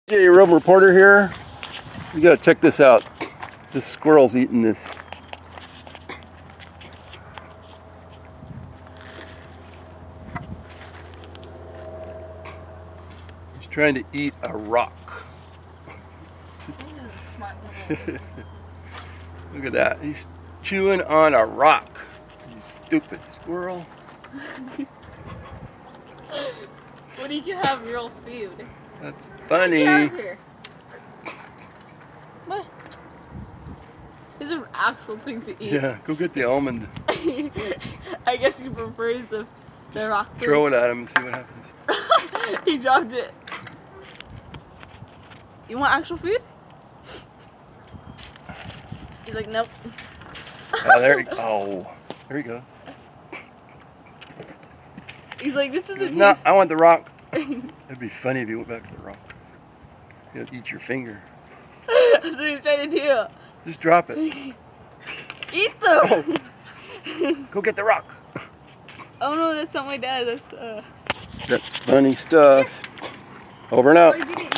Hey, Roving Reporter here. You gotta check this out. This squirrel's eating this. He's trying to eat a rock. Look at that. He's chewing on a rock. You stupid squirrel. When you can have real food. That's funny. Get out of here. What? These are actual things to eat. Yeah, go get the almond. I guess he prefers the rock food. Throw it at him and see what happens. He dropped it. You want actual food? He's like, nope. Oh, there you go. He's like, this is a No, taste. I want the rock. It'd be funny if you went back to the rock. You'd eat your finger. That's what he's trying to do. Just drop it. Eat them! Oh. Go get the rock. Oh no, that's not my dad. That's That's funny stuff. Over and out.